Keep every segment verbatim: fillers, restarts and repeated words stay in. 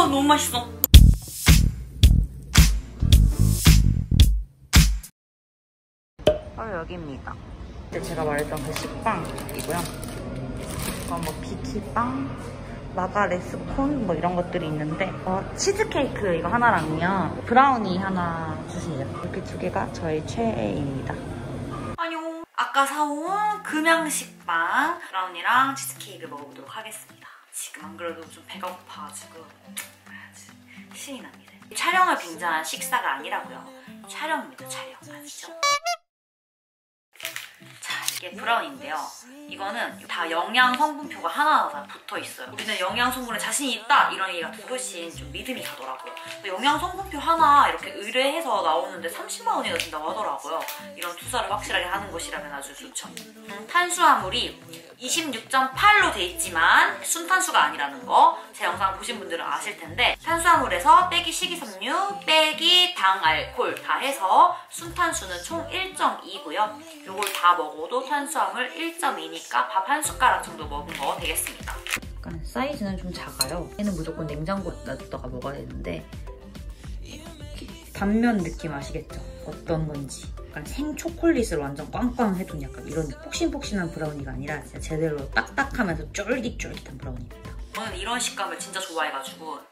너무 맛있어. 바로 여기입니다. 그때 제가 말했던 그 식빵이고요. 이건 뭐 비키빵, 마가레스콘 뭐 이런 것들이 있는데 어, 치즈케이크 이거 하나랑요 브라우니 하나 주세요. 이렇게 두 개가 저의 최애입니다. 안녕. 아까 사온 금양식빵 브라우니랑 치즈케이크 먹어보도록 하겠습니다. 지금 안 그래도 좀 배가 고파가지고 신이 납니다. 촬영을 빙자한 식사가 아니라고요. 촬영입니다. 촬영. 아시죠? 자, 이게 브라운인데요. 이거는 다 영양 성분표가 하나하나 붙어 있어요. 우리는 영양 성분에 자신이 있다 이런 얘기가 훨씬 좀 믿음이 가더라고요. 영양 성분표 하나 이렇게 의뢰해서 나오는데 삼십만 원이나 든다고 하더라고요. 이런 투자를 확실하게 하는 것이라면 아주 좋죠. 음, 탄수화물이 이십육 점 팔로 돼 있지만 순탄수가 아니라는 거 제 영상 보신 분들은 아실 텐데 탄수화물에서 빼기 식이섬유, 빼기 당, 알코올 다 해서 순탄수는 총 일 점 이고요. 요걸 다 먹어도 탄수화물 일 점 이니까 밥 한 숟가락 정도 먹은 거 되겠습니다. 약간 사이즈는 좀 작아요. 얘는 무조건 냉장고에 놔뒀다가 먹어야 되는데 단면 느낌 아시겠죠? 어떤 건지. 약간 생초콜릿을 완전 꽝꽝 해둔 약간 이런 폭신폭신한 브라우니가 아니라 진짜 제대로 딱딱하면서 쫄깃쫄깃한 브라우니입니다. 저는 이런 식감을 진짜 좋아해가지고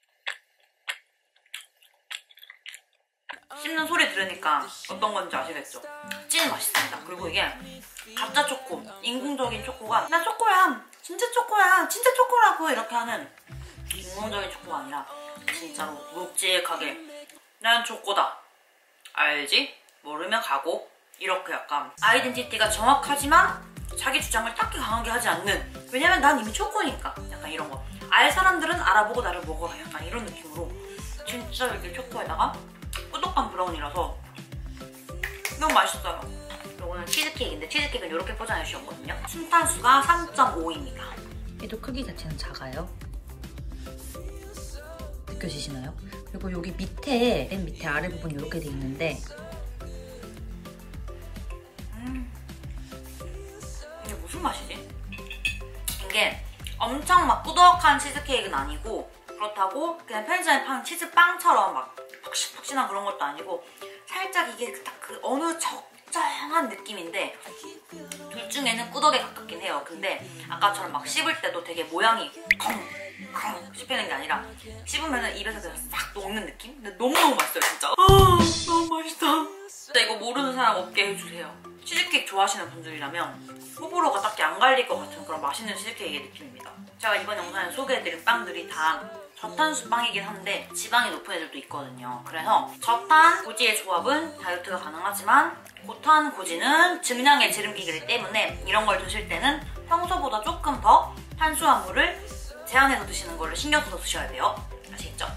씹는 소리 들으니까 어떤 건지 아시겠죠? 찐 맛있습니다. 그리고 이게 가짜 초코, 인공적인 초코가 나 초코야, 진짜 초코야, 진짜 초코라고 이렇게 하는 인공적인 초코가 아니라 진짜로 묵직하게 난 초코다, 알지? 모르면 가고 이렇게 약간 아이덴티티가 정확하지만 자기 주장을 딱히 강하게 하지 않는, 왜냐면 난 이미 초코니까 약간 이런 거. 알 사람들은 알아보고 나를 먹어라 약간 이런 느낌으로 진짜 이렇게 초코에다가 꾸덕한 브라운이라서 너무 맛있어요. 이거는 치즈케이크인데 치즈케이크는 이렇게 포장해 주셨거든요. 순탄수가 삼 점 오입니다. 얘도 크기 자체는 작아요. 느껴지시나요? 그리고 여기 밑에, 맨 밑에 아래 부분이 이렇게 돼 있는데 음, 이게 무슨 맛이지? 이게 엄청 막 꾸덕한 치즈케이크는 아니고 그렇다고 그냥 편의점에 파는 치즈빵처럼 막 푹신푹신한 그런 것도 아니고 살짝 이게 딱 그 어느 적정한 느낌인데 둘 중에는 꾸덕에 가깝긴 해요. 근데 아까처럼 막 씹을 때도 되게 모양이 컹컹 씹히는 게 아니라 씹으면 입에서 그냥 싹 녹는 느낌? 근데 너무너무 맛있어요 진짜. 아 너무 맛있다. 진짜 이거 모르는 사람 없게 해주세요. 치즈케이크 좋아하시는 분들이라면 호불호가 딱히 안 갈릴 것 같은 그런 맛있는 치즈케이크의 느낌입니다. 제가 이번 영상에 소개해드린 빵들이 다 저탄수 빵이긴 한데 지방이 높은 애들도 있거든요. 그래서 저탄, 고지의 조합은 다이어트가 가능하지만 고탄, 고지는 증량의 지름기이기 때문에 이런 걸 드실 때는 평소보다 조금 더 탄수화물을 제한해서 드시는 거를 신경 써서 드셔야 돼요. 아시겠죠?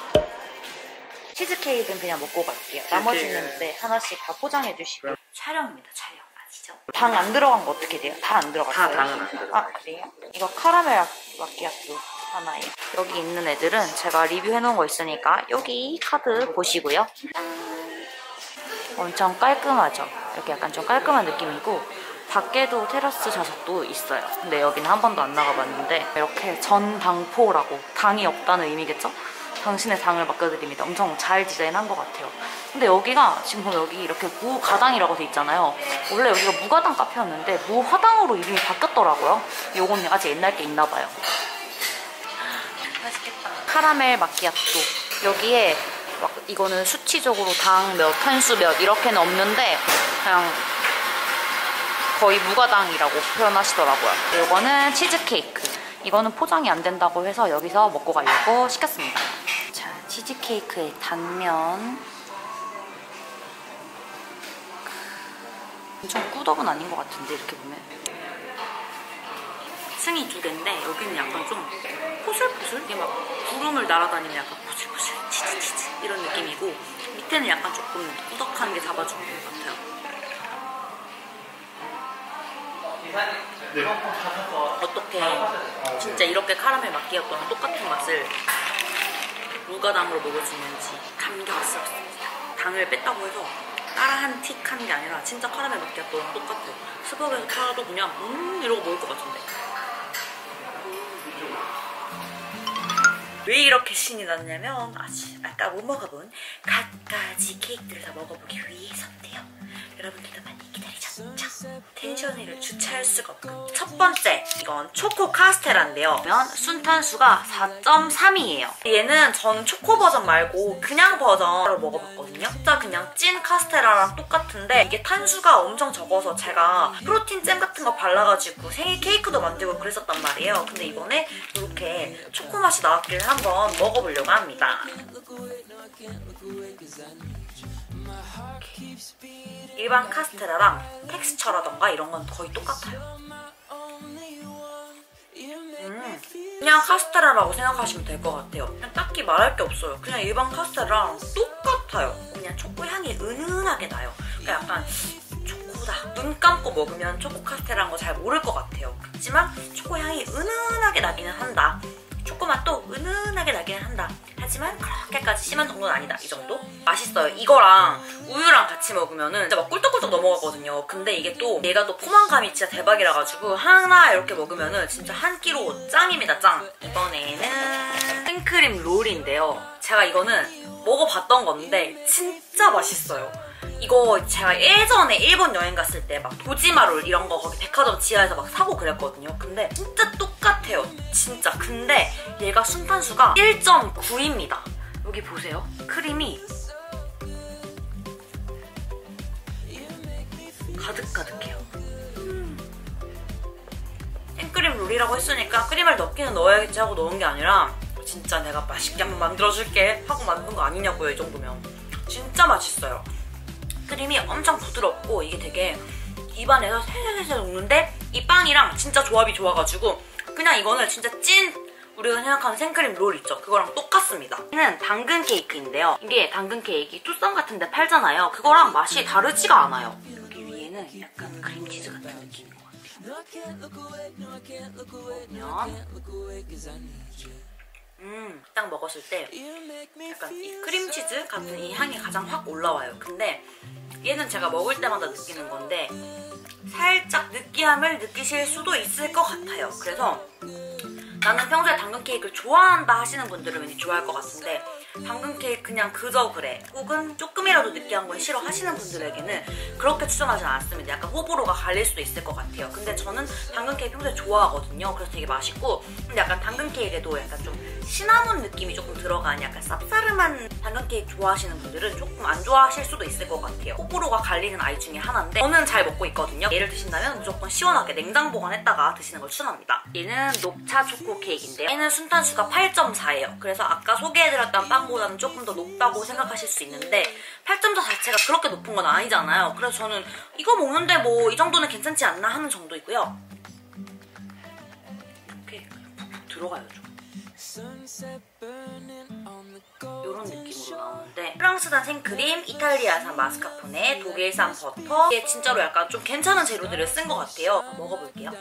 치즈케이크는 그냥 먹고 갈게요. 나머지는 네, 하나씩 다 포장해 주시고. 촬영입니다, 촬영. 아시죠? 당 안 들어간 거 어떻게 돼요? 다 안 들어갔어요? 다 당은 안 들어가요. 아, 그래요? 이거 카라멜 마키아토 하나예요. 여기 있는 애들은 제가 리뷰해놓은 거 있으니까 여기 카드 보시고요. 짠! 엄청 깔끔하죠? 이렇게 약간 좀 깔끔한 느낌이고 밖에도 테라스 좌석도 있어요. 근데 여기는 한 번도 안 나가봤는데 이렇게 전당포라고 당이 없다는 의미겠죠? 당신의 당을 맡겨드립니다. 엄청 잘 디자인한 것 같아요. 근데 여기가 지금 보면 여기 이렇게 무가당이라고 돼 있잖아요. 원래 여기가 무가당 카페였는데 무화당으로 이름이 바뀌었더라고요. 요건 아직 옛날 게 있나 봐요. 맛있겠다. 카라멜 마키아토. 여기에 막 이거는 수치적으로 당 몇, 탄수 몇 이렇게는 없는데 그냥 거의 무가당이라고 표현하시더라고요. 이거는 치즈케이크. 이거는 포장이 안 된다고 해서 여기서 먹고 가려고 시켰습니다. 자, 치즈케이크의 단면. 엄청 꾸덕은 아닌 것 같은데 이렇게 보면. 층이 두 개인데 여기는 약간 좀 포슬포슬? 이게 막 구름을 날아다니는 약간 포슬포슬 치즈치즈 이런 느낌이고 밑에는 약간 조금 꾸덕한 게 잡아주는 것 같아요. 어떻게 진짜 이렇게 카라멜 마키아토랑 똑같은 맛을 무가당으로 먹을 수 있는지 감격스럽습니다. 당을 뺐다고 해서 따라한 틱한 게 아니라 진짜 카라멜 마키아토랑 똑같아요. 스벅에서 팔아도 그냥 음 이러고 먹을 것 같은데. 왜 이렇게 신이 났냐면 아직 아까 못 먹어본 갖가지 케이크들을 다 먹어보기 위해서인데요. 여러분들도 많이 기다리셨죠? 텐션을 주체할 수가 없고 첫 번째, 이건 초코 카스테라인데요. 순탄수가 사 점 삼이에요. 얘는 전 초코 버전 말고 그냥 버전으로 먹어봤거든요. 진짜 그냥 찐 카스테라랑 똑같은데 이게 탄수가 엄청 적어서 제가 프로틴 잼 같은 거 발라가지고 생일 케이크도 만들고 그랬었단 말이에요. 근데 이번에 이렇게 초코 맛이 나왔길래 한번 먹어보려고 합니다. 일반 카스테라랑 텍스처라던가 이런 건 거의 똑같아요. 음, 그냥 카스테라라고 생각하시면 될 것 같아요. 그냥 딱히 말할 게 없어요. 그냥 일반 카스테라랑 똑같아요. 그냥 초코 향이 은은하게 나요. 그러니까 약간 초코다. 눈 감고 먹으면 초코 카스테라인 거 잘 모를 것 같아요. 그렇지만 초코 향이 은은하게 나기는 한다. 초코 맛도 은은하게 나기는 한다. 하지만 그렇게까지 심한 정도는 아니다. 이 정도? 맛있어요. 이거랑 우유랑 같이 먹으면은 진짜 막 꿀떡꿀떡 넘어가거든요. 근데 이게 또 얘가 또 포만감이 진짜 대박이라 가지고 하나 이렇게 먹으면은 진짜 한 끼로 짱입니다. 짱. 이번에는 생크림 롤인데요. 제가 이거는 먹어봤던 건데 진짜 맛있어요. 이거 제가 예전에 일본 여행 갔을 때 막 도지마롤 이런 거 거기 백화점 지하에서 막 사고 그랬거든요. 근데 진짜 똑같아요. 진짜. 근데 얘가 순탄수가 일 점 구입니다. 여기 보세요. 크림이 가득가득해요. 음. 생크림 롤이라고 했으니까 크림을 넣기는 넣어야겠지 하고 넣은 게 아니라 진짜 내가 맛있게 한번 만들어줄게 하고 만든 거 아니냐고요. 이 정도면. 진짜 맛있어요. 크림이 엄청 부드럽고 이게 되게 입안에서 살살살살 녹는데 이 빵이랑 진짜 조합이 좋아가지고 그냥 이거는 진짜 찐 우리가 생각하는 생크림 롤 있죠? 그거랑 똑같습니다. 얘는 당근 케이크인데요. 이게 당근 케이크 투썸 같은 데 팔잖아요. 그거랑 맛이 다르지가 않아요. 여기 위에는 약간 크림치즈 같은 느낌인 것 같아요. 보면 음, 딱 먹었을 때 약간 이 크림치즈 같은 이 향이 가장 확 올라와요. 근데 얘는 제가 먹을 때마다 느끼는 건데 살짝 느끼함을 느끼실 수도 있을 것 같아요. 그래서 나는 평소에 당근 케이크를 좋아한다 하시는 분들은 왠지 좋아할 것 같은데 당근 케이크 그냥 그저 그래 혹은 조금이라도 느끼한 건 싫어 하시는 분들에게는 그렇게 추천하진 않습니다. 약간 호불호가 갈릴 수도 있을 것 같아요. 근데 저는 당근 케이크 평소에 좋아하거든요. 그래서 되게 맛있고 근데 약간 당근 케이크에도 약간 좀 시나몬 느낌이 조금 들어간 약간 쌉싸름한 당근 케이크 좋아하시는 분들은 조금 안 좋아하실 수도 있을 것 같아요. 호불호가 갈리는 아이 중에 하나인데 저는 잘 먹고 있거든요. 얘를 드신다면 무조건 시원하게 냉장 보관했다가 드시는 걸 추천합니다. 얘는 녹차 초코 케이크인데요. 얘는 순탄수가 팔 점 사예요. 그래서 아까 소개해드렸던 빵보다는 조금 더 높다고 생각하실 수 있는데 팔 점 사 자체가 그렇게 높은 건 아니잖아요. 그래서 저는 이거 먹는데 뭐 이 정도는 괜찮지 않나 하는 정도이고요. 이렇게 푹푹 들어가요 좀. 이런 느낌으로 나오는데 프랑스산 생크림, 이탈리아산 마스카포네, 독일산 버터 이게 진짜로 약간 좀 괜찮은 재료들을 쓴 것 같아요. 먹어볼게요.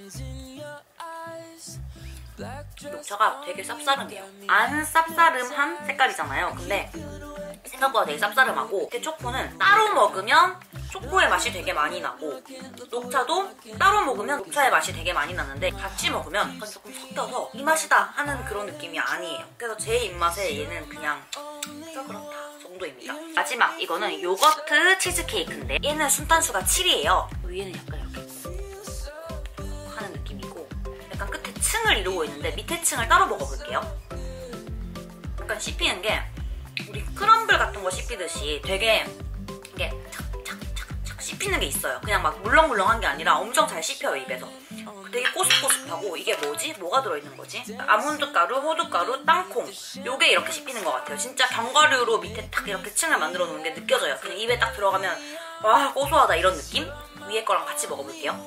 녹차가 되게 쌉싸름해요. 안 쌉싸름한 색깔이잖아요. 근데 생각보다 되게 쌉싸름하고 이렇게 초코는 따로 먹으면 초코의 맛이 되게 많이 나고 녹차도 따로 먹으면 녹차의 맛이 되게 많이 나는데 같이 먹으면 약간 조금 섞여서 이 맛이다 하는 그런 느낌이 아니에요. 그래서 제 입맛에 얘는 그냥 저 그렇다 정도입니다. 마지막 이거는 요거트 치즈케이크인데 얘는 순탄수가 칠이에요. 위에는 약간 이렇게 하는 느낌이고 약간 끝에 층을 이루고 있는데 밑에 층을 따로 먹어볼게요. 약간 씹히는 게 우리 크럼블 같은 거 씹히듯이 되게 이게 착착착착 씹히는 게 있어요. 그냥 막 물렁물렁한 게 아니라 엄청 잘 씹혀요 입에서. 되게 꼬숩꼬숩하고 이게 뭐지? 뭐가 들어있는 거지? 아몬드 가루, 호두 가루, 땅콩 요게 이렇게 씹히는 것 같아요. 진짜 견과류로 밑에 딱 이렇게 층을 만들어 놓은 게 느껴져요. 그냥 입에 딱 들어가면 와 고소하다 이런 느낌? 위에 거랑 같이 먹어볼게요.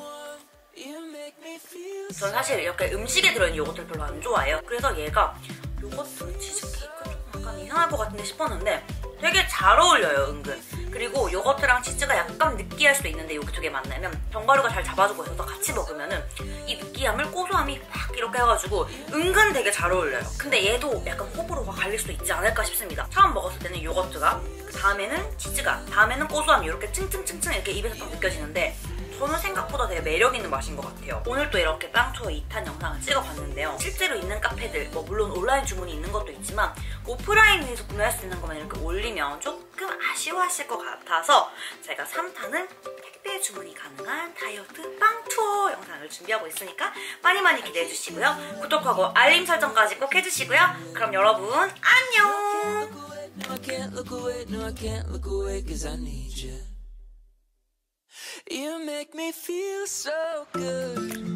전 사실 이렇게 음식에 들어있는 요거트를 별로 안 좋아해요. 그래서 얘가 요거트 치즈케이크 좀 약간 이상할 것 같은데 싶었는데 되게 잘 어울려요 은근. 그리고 요거트랑 치즈가 약간 느끼할 수도 있는데 여기 두 개 만나면 견과류가 잘 잡아주고 있어서 같이 먹으면은 이 느끼함을 고소함이 확 이렇게 해가지고 은근 되게 잘 어울려요. 근데 얘도 약간 호불호가 갈릴 수도 있지 않을까 싶습니다. 처음 먹었을 때는 요거트가, 그 다음에는 치즈가, 다음에는 고소함이 이렇게 층층층층 이렇게 입에서 딱 느껴지는데 저는 생각보다 되게 매력 있는 맛인 것 같아요. 오늘 또 이렇게 빵 투어 이 탄 영상을 찍어봤는데요. 실제로 있는 카페들, 뭐 물론 온라인 주문이 있는 것도 있지만 오프라인에서 구매할 수 있는 것만 이렇게 올리면 조금 아쉬워하실 것 같아서 제가 삼 탄은 택배 주문이 가능한 다이어트 빵 투어 영상을 준비하고 있으니까 많이 많이 기대해주시고요. 구독하고 알림 설정까지 꼭 해주시고요. 그럼 여러분 안녕! No, I can't look away, no, I can't look away, cause I need you. You make me feel so good.